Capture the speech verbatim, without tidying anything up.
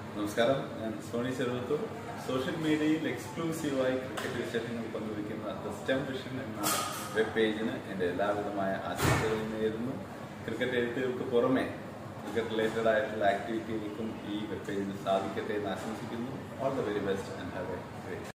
നമസ്കാരം, ഞാൻ Sony Cheruvathur. Social മീഡിയയിൽ എക്സ്ക്ലൂസീവായി ക്രിക്കറ്റ് വിശേഷങ്ങൾ പങ്കുവയ്ക്കുന്ന ദ സ്റ്റംപ് വിഷൻ എന്ന വെബ് പേജിന് എൻ്റെ എല്ലാവിധമായ ആശംസകൾ നേരുന്നു. ക്രിക്കറ്റ് എഴുത്തുകൾക്ക് പുറമെ ക്രിക്കറ്റ് റിലേറ്റഡ് ആയിട്ടുള്ള ആക്ടിവിറ്റികൾക്കും ഈ വെബ് പേജിന് സാധിക്കട്ടെ എന്ന് ആശംസിക്കുന്നു. All the very best and have a great